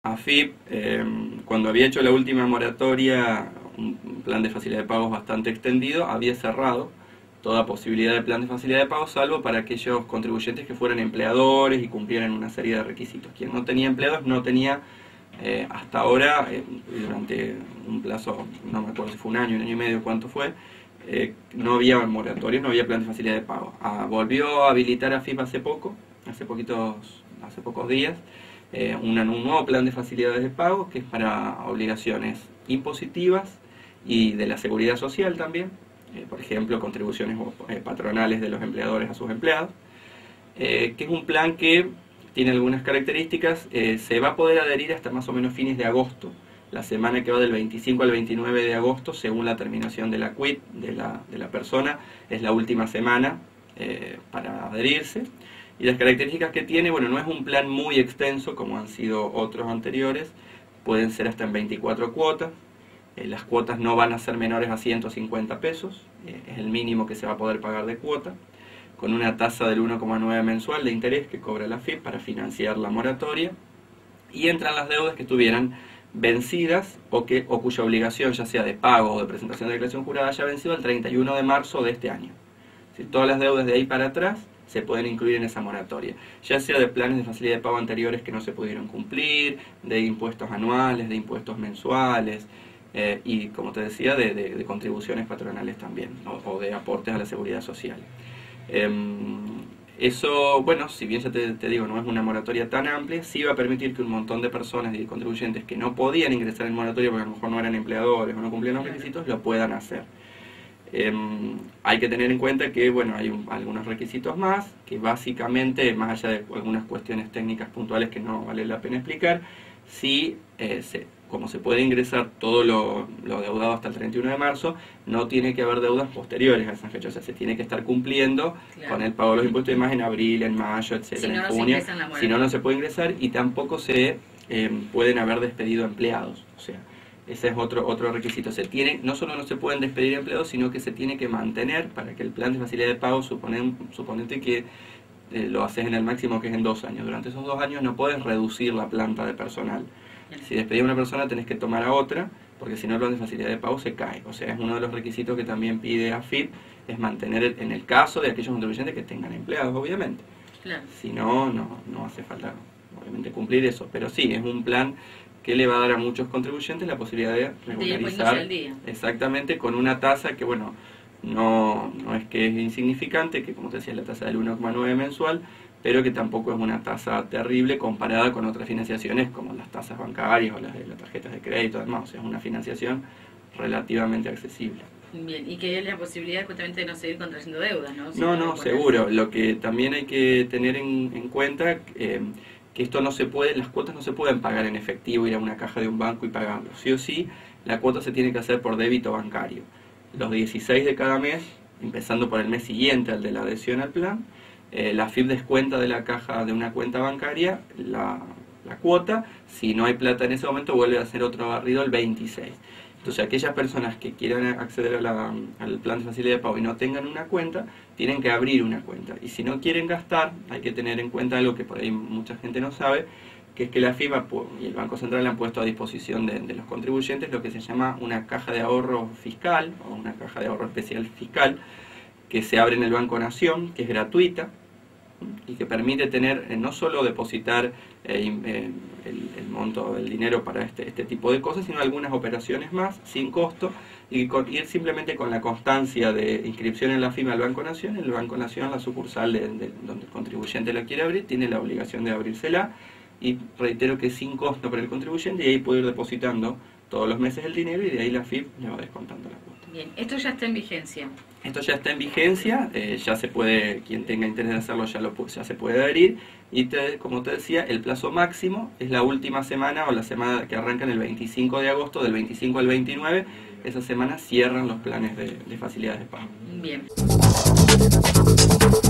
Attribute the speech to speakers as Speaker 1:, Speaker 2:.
Speaker 1: AFIP, cuando había hecho la última moratoria, un plan de facilidad de pagos bastante extendido, había cerrado toda posibilidad de plan de facilidad de pagos, salvo para aquellos contribuyentes que fueran empleadores y cumplieran una serie de requisitos. Quien no tenía empleados no tenía, hasta ahora, durante un plazo, no me acuerdo si fue un año y medio, cuánto fue, no había moratorios, no había plan de facilidad de pago. Volvió a habilitar AFIP hace pocos días, un nuevo plan de facilidades de pago que es para obligaciones impositivas y de la seguridad social también, por ejemplo, contribuciones patronales de los empleadores a sus empleados, que es un plan que tiene algunas características. Se va a poder adherir hasta más o menos fines de agosto, la semana que va del 25 al 29 de agosto, según la terminación de la quit de la persona, es la última semana para adherirse. Y las características que tiene, bueno, no es un plan muy extenso como han sido otros anteriores, pueden ser hasta en 24 cuotas, las cuotas no van a ser menores a 150 pesos, es el mínimo que se va a poder pagar de cuota, con una tasa del 1,9 mensual de interés que cobra la AFIP para financiar la moratoria, y entran las deudas que estuvieran vencidas o cuya obligación, ya sea de pago o de presentación de declaración jurada, haya vencido el 31 de marzo de este año. Si todas las deudas de ahí para atrás se pueden incluir en esa moratoria, ya sea de planes de facilidad de pago anteriores que no se pudieron cumplir, de impuestos anuales, de impuestos mensuales, y como te decía, de contribuciones patronales también, o de aportes a la seguridad social. Eso, bueno, si bien ya te digo, no es una moratoria tan amplia, sí va a permitir que un montón de personas y contribuyentes que no podían ingresar en moratoria porque a lo mejor no eran empleadores o no cumplían los requisitos, lo puedan hacer. Hay que tener en cuenta que, bueno, hay algunos requisitos más, que básicamente, más allá de algunas cuestiones técnicas puntuales que no vale la pena explicar, sí, como se puede ingresar todo lo deudado hasta el 31 de marzo, no tiene que haber deudas posteriores a esa fecha, o sea, se tiene que estar cumpliendo con el pago de los impuestos y demás en abril, en mayo, etcétera, en junio, si no, no se puede ingresar, y tampoco se pueden haber despedido empleados, o sea, ese es otro requisito. No solo no se pueden despedir empleados, sino que se tiene que mantener para que el plan de facilidad de pago, suponete que lo haces en el máximo, que es en 2 años. Durante esos 2 años no puedes reducir la planta de personal. Si despedís a una persona tenés que tomar a otra, porque si no el plan de facilidad de pago se cae. O sea, es uno de los requisitos que también pide AFIP, es mantener en el caso de aquellos contribuyentes que tengan empleados, obviamente. Claro. Si no, no hace falta, obviamente, cumplir eso. Pero sí, es un plan que le va a dar a muchos contribuyentes la posibilidad de regularizar, exactamente, con una tasa que, bueno, no es que es insignificante, que como te decía es la tasa del 1,9 mensual, pero que tampoco es una tasa terrible comparada con otras financiaciones como las tasas bancarias o las de las tarjetas de crédito, además, o sea, es una financiación relativamente accesible.
Speaker 2: Bien, y que hay la posibilidad justamente de no seguir contrayendo deudas, ¿no?
Speaker 1: No, seguro. Lo que también hay que tener en cuenta, que esto no se puede, las cuotas no se pueden pagar en efectivo, ir a una caja de un banco y pagarlo. Sí o sí, la cuota se tiene que hacer por débito bancario. Los 16 de cada mes, empezando por el mes siguiente al de la adhesión al plan, la AFIP descuenta de la caja de una cuenta bancaria la cuota. Si no hay plata en ese momento, vuelve a hacer otro barrido el 26. Entonces, aquellas personas que quieran acceder al plan de facilidad de pago y no tengan una cuenta, tienen que abrir una cuenta. Y si no quieren gastar, hay que tener en cuenta algo que por ahí mucha gente no sabe, que es que la AFIP y el Banco Central han puesto a disposición de los contribuyentes lo que se llama una caja de ahorro fiscal, o una caja de ahorro especial fiscal, que se abre en el Banco Nación, que es gratuita, y que permite tener, no solo depositar el monto del dinero para este tipo de cosas, sino algunas operaciones más, sin costo, y ir simplemente con la constancia de inscripción en la AFIP al Banco Nación. El Banco Nación, la sucursal donde el contribuyente la quiere abrir, tiene la obligación de abrírsela, y reitero que es sin costo para el contribuyente, y ahí puede ir depositando todos los meses el dinero, y de ahí la AFIP le va descontando la cuota.
Speaker 2: Bien, esto ya está en vigencia.
Speaker 1: Esto ya está en vigencia, ya se puede, quien tenga interés de hacerlo ya se puede adherir, y como te decía, el plazo máximo es la última semana, o la semana que arranca en el 25 de agosto, del 25 al 29, esa semana cierran los planes de facilidades de pago.
Speaker 2: Bien.